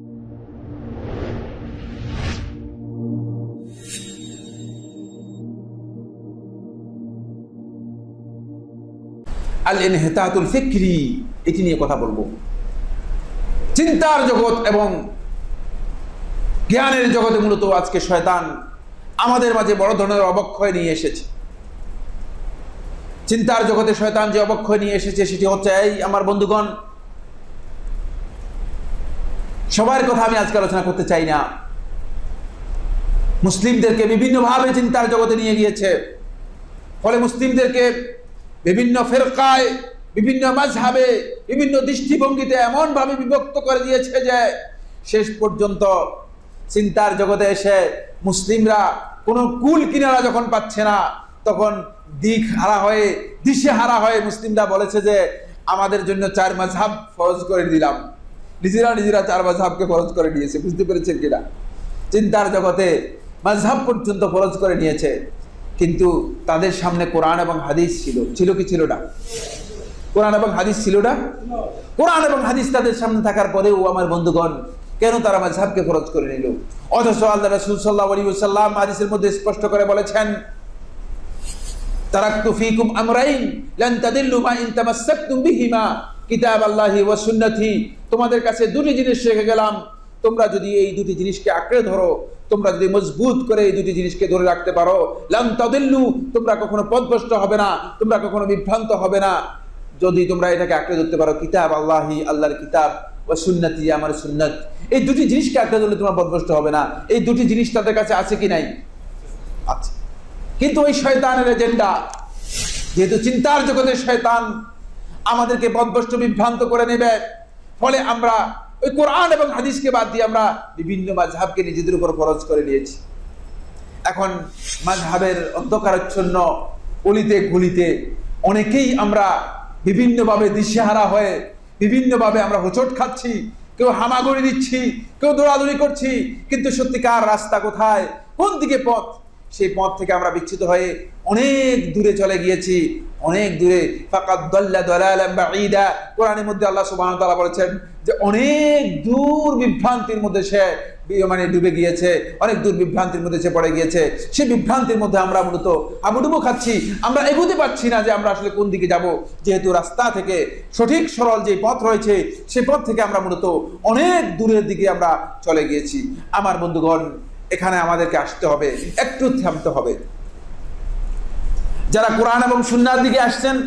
আল ইনহিতাতুল ফিকরি, এটি নিয়ে কথা বলবো। চিন্তার জগৎ এবং জ্ঞানের জগতে মূলত আজকে শয়তান আমাদের মাঝে বড় ধরনের অবক্ষয় নিয়ে এসেছে। চিন্তার জগতে শয়তান যে অবক্ষয় নিয়ে এসেছে সেটি হচ্ছে, এই আমার বন্ধুগণ, সবার কথা আমি আজকে আলোচনা করতে চাই না। মুসলিমদেরকে বিভিন্নভাবে চিন্তার জগতে নিয়ে গিয়েছে, ফলে মুসলিমদেরকে বিভিন্ন ফেরকায়, বিভিন্ন মাযহাবে, বিভিন্ন দৃষ্টিভঙ্গিতে এমন ভাবে বিভক্ত করে দিয়েছে যে শেষ পর্যন্ত চিন্তার জগতে এসে মুসলিমরা কোনো কুল কিনারা যখন পাচ্ছে না, তখন দিক হারা হয়ে, দিশে হারা হয়ে মুসলিমরা বলেছে যে আমাদের জন্য 4 মাযহাব ফরজ করে দিলাম। নিজেরা 4 মাযহাবকে ফরজ করে নিয়েছে। বুঝতে পেরেছেন কিনা? চিন্তার জগতে মাযহাব পর্যন্ত ফরজ করে নিয়েছে, কিন্তু তাদের সামনে কোরআন এবং হাদিস ছিল কি ছিল না? কোরআন এবং হাদিস ছিল না? কোরআন এবং হাদিস তাদের সামনে থাকার পরেও আমার বন্ধুগণ কেন তারা মাযহাবকে ফরজ করে নিল? অথচ আল্লাহ রাসূল সাল্লাল্লাহু আলাইহি ওয়াসাল্লাম হাদিসের মধ্যে স্পষ্ট করে বলেছেন, তারাকতু ফীকুম আমরাইন লান তাদিল্লু মা ইন তামাসসাকতুম বিহিমা কিতাবাল্লাহি ওয়া সুন্নতি। তোমাদের কাছে দুটি জিনিস রেখে গেলাম, তোমরা যদি এই দুটি জিনিসকে আঁকড়ে ধরো, তোমরা যদি মজবুত করে এই দুটি জিনিসকে ধরে রাখতে পারো, লান তাদিল্লু, তোমরা কখনো পথভ্রষ্ট হবে না, তোমরা কখনো বিভ্রান্ত হবে না। যদি তোমরা এটাকে আঁকড়ে ধরতে পারো, কিতাব আল্লাহি, আল্লাহর কিতাব, ওয়া সুন্নতি, আমার সুন্নাত, এই দুটি জিনিসকে আঁকড়ে ধরলে তোমরা পথভ্রষ্ট হবে না। এই দুটি জিনিস তাদের কাছে আছে কি নাই? আছে। কিন্তু ওই শয়তানের এজেন্ডা, যেহেতু চিন্তার জগতে শয়তান আমাদেরকে পথভ্রষ্ট বিভ্রান্ত করে নেবে, ফলে আমরা ওই কোরআন এবং হাদিসকে বাদ দিয়ে আমরা বিভিন্ন মাযহাবকে নিজেদের উপর ফরজ করে নিয়েছি। এখন মাযহাবের অন্ধকারাচ্ছন্ন অলিতে গলিতে অনেকেই আমরা বিভিন্নভাবে দিশেহারা হয়ে, বিভিন্নভাবে আমরা হোঁচট খাচ্ছি, কেউ হামাগুড়ি দিচ্ছি, কেউ দৌড়াদৌড়ি করছি, কিন্তু সত্যিকার রাস্তা কোথায়, কোন দিকে পথ, সেই পথ থেকে আমরা বিচ্যুত হয়ে অনেক দূরে চলে গিয়েছি, অনেক দূরে। ফাকাদ দাল্লা দালালান বাঈদা, কোরআনের মধ্যে আল্লাহ সুবহানাহু ওয়া তাআলা বলেছেন যে অনেক দূর বিভ্রান্তির মধ্যে সে ডুবে গিয়েছে, অনেক দূর বিভ্রান্তির মধ্যে সে পড়ে গিয়েছে। সেই বিভ্রান্তির মধ্যে আমরা মূলত হাবুডুবু খাচ্ছি, আমরা এগোতে পারছি না যে আমরা আসলে কোন দিকে যাব, যেহেতু রাস্তা থেকে সঠিক সরল যে পথ রয়েছে সেই পথ থেকে আমরা মূলত অনেক দূরের দিকে আমরা চলে গিয়েছি। আমার বন্ধুগণ, এখানে আমাদেরকে আসতে হবে, একটু থামতে হবে। যারা কোরআন এবং সুন্নাহর দিকে আসছেন,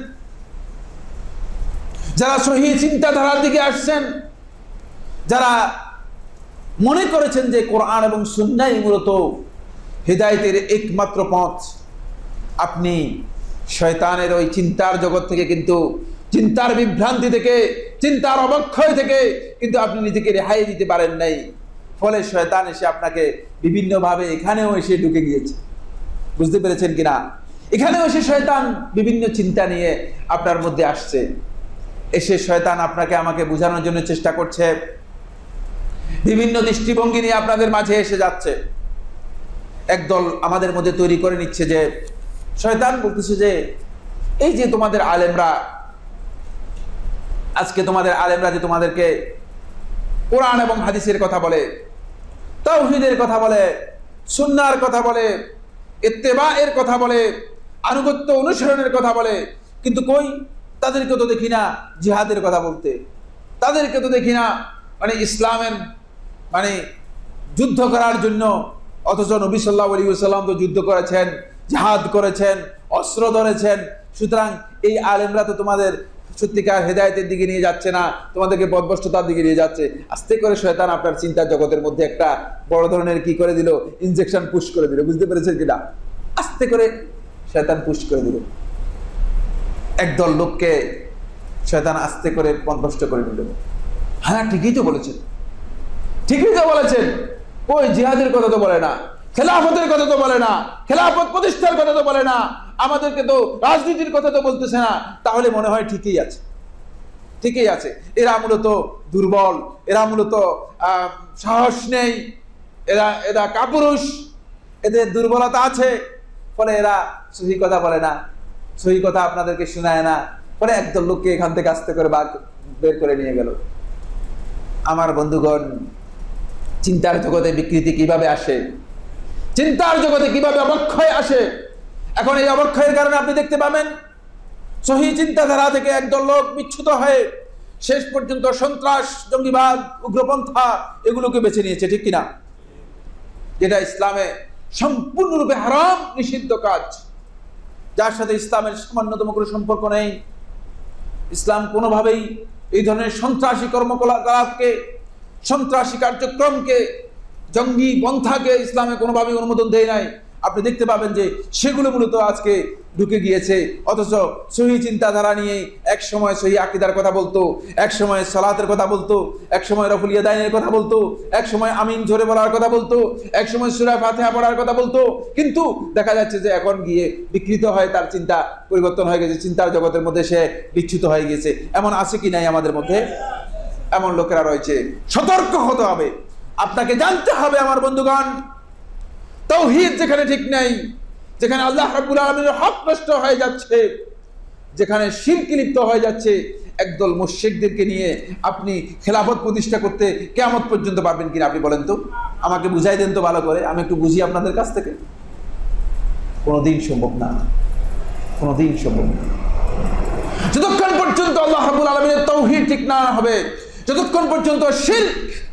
যারা সহিহ চিন্তাধারার দিকে আসছেন, যারা মনে করেছেন যে কোরআন এবং সুন্নাহই মূলত হিদায়াতের একমাত্র পথ, আপনি শয়তানের ওই চিন্তার জগৎ থেকে, কিন্তু চিন্তার বিভ্রান্তি থেকে, চিন্তার অবক্ষয় থেকে কিন্তু আপনি নিজেকে রেহাই দিতে পারেন নাই। ফলে শয়তান এসে আপনাকে বিভিন্নভাবে এখানেও এসে ঢুকে গিয়েছে। বুঝতে পেরেছেন কিনা? এখানেও এসে শয়তান বিভিন্ন চিন্তা নিয়ে আপনার মধ্যে আসছে। এসে শয়তান আপনাকে আমাকে বোঝানোর জন্য চেষ্টা করছে, বিভিন্ন দৃষ্টিভঙ্গি নিয়ে আপনাদের মাঝে এসে যাচ্ছে। একদল আমাদের মধ্যে তৈরি করে নিচ্ছে যে শয়তান বলতেছে যে এই যে তোমাদের আলেমরা, আজকে তোমাদের আলেমরা যে তোমাদেরকে কোরআন এবং হাদিসের কথা বলে, তাওহীদের কথা বলে, সুন্নাহর কথা বলে, ইত্তেবাএর কথা বলে, আনুগত্য অনুসরণের কথা বলে, কিন্তু কই তাদেরকে তো দেখি না জিহাদের কথা বলতে, তাদেরকে তো দেখি না ইসলামের যুদ্ধ করার জন্য। অথচ নবী সাল্লাল্লাহু আলাইহি ওয়াসাল্লাম তো যুদ্ধ করেছেন, জিহাদ করেছেন, অস্ত্র ধরেছেন। সুতরাং এই আলেমরা তো তোমাদের সত্যিকার হেদায়েতের দিকে নিয়ে যাচ্ছে না, তোমাদেরকে পথভ্রষ্টতার দিকে নিয়ে যাচ্ছে। আস্তে করে শয়তান আপনার চিন্তা জগতের মধ্যে একটা বড় ধরনের কি করে দিল, ইনজেকশন পুশ করে দিল। বুঝতে পেরেছেন কিনা? আস্তে করে শয়তান পুশ করে দিল, একদল লোককে শয়তান আস্তে করে পথভ্রষ্ট করে দিল। হ্যাঁ, ঠিকই তো বলেছেন, ঠিকই তো বলেছেন। ওই জিহাদের কথা তো বলে না, খেলাফতের কথা তো বলে না, খেলাফত প্রতিষ্ঠার কথা তো বলে না, আমাদেরকে তো রাজনীতির কথা তো বলতেছে না। তাহলে মনে হয় ঠিকই আছে, ঠিকই আছে। এরা মূলত দুর্বল, এরা মূলত সাহস নেই, এরা কাপুরুষ, এদের দুর্বলতা আছে, ফলে এরা সহি কথা বলে না, সহি কথা আপনাদেরকে শোনায় না। ফলে একদল লোককে এখান থেকে আস্তে করে বের করে নিয়ে গেল। আমার বন্ধুগণ, চিন্তার জগতে বিকৃতি কিভাবে আসে, চিন্তার জগতে কিভাবে অবক্ষয় আসে। এখন এই অবক্ষয়ের কারণে আপনি দেখতে পাবেন সহি চিন্তাধারা থেকে একদল লোক বিচ্যুত হয়ে শেষ পর্যন্ত সন্ত্রাস, জঙ্গিবাদ, উগ্রপন্থা এগুলোকে বেছে নিয়েছে, ঠিক কিনা? যেটা ইসলামে সম্পূর্ণরূপে হারাম, নিষিদ্ধ কাজ, যার সাথে ইসলামের সামান্যতম কোনো সম্পর্ক নেই। ইসলাম কোনোভাবেই এই ধরনের সন্ত্রাসী কর্মকলাপকে, সন্ত্রাসী কার্যক্রমকে, জঙ্গি পন্থাকে ইসলামে কোনোভাবেই অনুমোদন দেয় নাই। আপনি দেখতে পাবেন যে সেগুলো মূলত আজকে ঢুকে গিয়েছে, অথচ সহি চিন্তাধারা নিয়ে এক সময় সহি আকীদার কথা বলতো, এক সময় সালাতের কথা বলতো, এক সময় রফুল ইয়াদাইনের কথা বলতো, এক সময় আমিন জোরে বলার কথা বলতো, এক সময় সূরা ফাতিহা পড়ার কথা বলতো, কিন্তু দেখা যাচ্ছে যে এখন গিয়ে বিকৃত হয়, তার চিন্তা পরিবর্তন হয়ে গেছে, চিন্তার জগতের মধ্যে সে বিচ্যুত হয়ে গেছে। এমন আছে কি নাই আমাদের মধ্যে? এমন লোকেরা রয়েছে। সতর্ক হতে হবে, আপনাকে জানতে হবে আমার বন্ধুগণ, তাওহীদ যেখানে ঠিক নেই, যেখানে আল্লাহ রাব্বুল আলামিনের হক নষ্ট হয়ে যাচ্ছে, যেখানে শিরক লিপ্ত হয়ে যাচ্ছে, একদল মুশরিকদেরকে নিয়ে আপনি খেলাফত প্রতিষ্ঠা করতে কিয়ামত পর্যন্ত পারবেন কিনা আপনি বলেন তো? আমাকে বুঝাই দেন তো ভালো করে, আমি একটু বুঝি আপনাদের কাছ থেকে। কোনোদিন সম্ভব না, কোনোদিন সম্ভব না। যতক্ষণ পর্যন্ত আল্লাহ রাব্বুল আলামিনের তাওহীদ ঠিক না হবে, যতক্ষণ পর্যন্ত শিরক,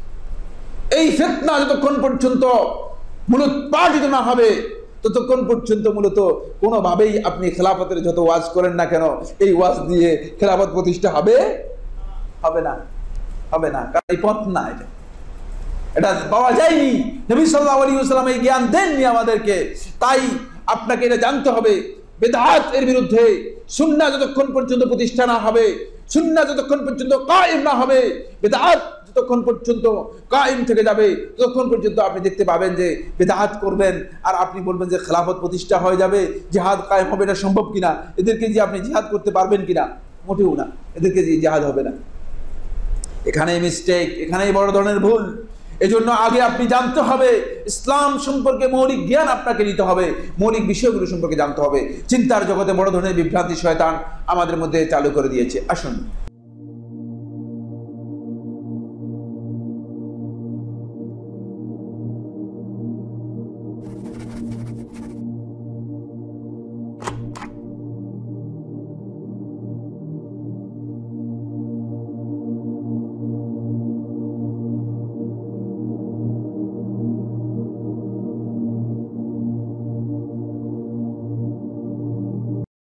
এই ফিতনা যতক্ষণ পর্যন্ত মূলোৎপাটিত না হবে, ততক্ষণ পর্যন্ত মূলত কোনোভাবেই আপনি খেলাফতের যত ওয়াজ করেন না কেন, এই ওয়াজ দিয়ে খেলাফত প্রতিষ্ঠা হবে হবে না, হবে না। কারণ এই পথ না, এটা পাওয়া যায়নি। নবী সাল্লাল্লাহু আলাইহি ওয়াসাল্লাম এই জ্ঞান দেননি আমাদেরকে। তাই আপনাকে এটা জানতে হবে, বিদআত এর বিরুদ্ধে সুন্নাহ যতক্ষণ পর্যন্ত প্রতিষ্ঠা না হবে, সুন্নাহ যতক্ষণ পর্যন্ত কায়েম না হবে, বিদআত যতক্ষণ পর্যন্ত কায়েম থেকে যাবে, ততক্ষণ পর্যন্ত আপনি দেখতে পাবেন যে বিদআত করবেন আর আপনি বলবেন যে খেলাফত প্রতিষ্ঠা হয়ে যাবে, জিহাদ কায়েম হবে। এটা সম্ভব কিনা? এদেরকে যে আপনি জিহাদ করতে পারবেন কিনা? মোটেও না, এদেরকে যে জিহাদ হবে না। এখানেই মিস্টেক, এখানেই বড় ধরনের ভুল। এজন্য আগে আপনি জানতে হবে, ইসলাম সম্পর্কে মৌলিক জ্ঞান আপনাকে নিতে হবে, মৌলিক বিষয়গুলো সম্পর্কে জানতে হবে। চিন্তার জগতে বড় ধরনের বিভ্রান্তি শয়তান আমাদের মধ্যে চালু করে দিয়েছে। আসুন